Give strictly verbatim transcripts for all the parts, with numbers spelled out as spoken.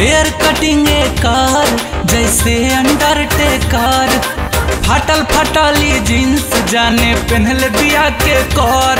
Hair cutting कर जैसे Undertaker, फटल फटली जींस जाने पहनल बिया के कर।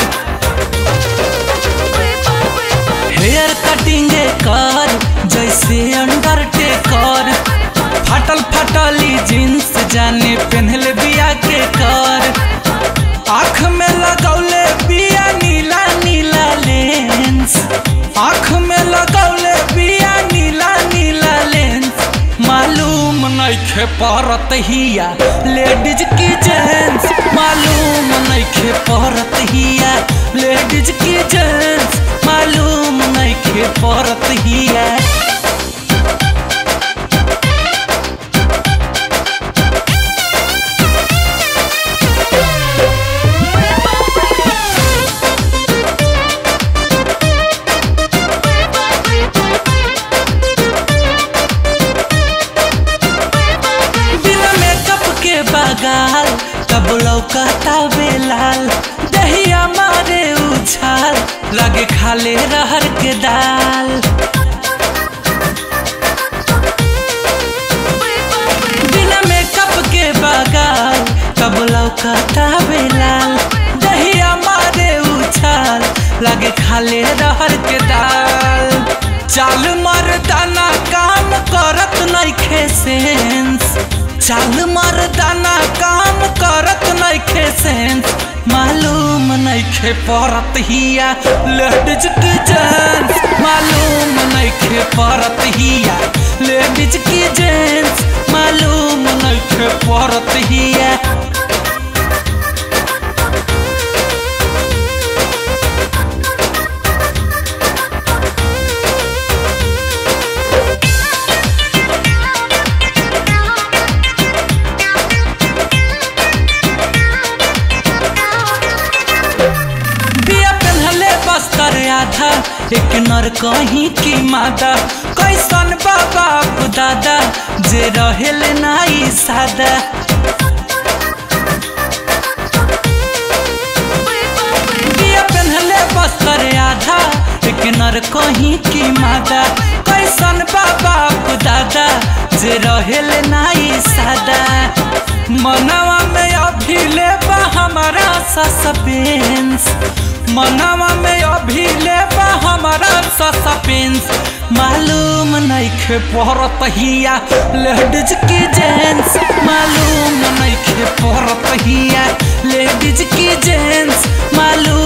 हेयर कटिंग कर जैसे अंडरटेकर, फटल फटली जींस जाने पहनल बिया के कर। आँख में लगौले बिया नीला नीला लेंस, आँख में लगौले बिया नीला नीला लेंस। मालूम नइखे परत हिया लेडीज की जेंट्स, मालूम नइखे परत हिया लेडीज की जेंट्स, मालूम नइखे परत हिया। बगाल तब लौकता बेलाल, दहिया मारे उछाल लगे खाले रहर के दाल। बिना मेकअप के बगाल तब लौकता बेलाल, दहिया मारे उछाल लगे खाले रहर के दाल। चाल मर्दाना काम करत नइखे सेंस, चाल मर्दाना काम करत नइखे सेंस, मालूम नइखे परत हिया लेडीज की जेंट्स, मालूम नइखे परत हिया लेडीज की जेंट्स, मालूम नइखे परत हिया। आधा एक नर कहीं की मादा, कैसन बाबा दादा जे रहेल नाई सादा। बिया पहनले बस्तर आधा एक नर कहीं की मादा, कैसन बाबा दादा जे रहेल नाई सादा। मनवा में अभी ले बा हमारा सस्पेंस, मनवा में अभी ले बा हमारा सस्पेंस, मालूम नइखे परत हिया लेडीज की जेंट्स, मालूम नइखे परत हिया लेडीज की जेंट्स, मालूम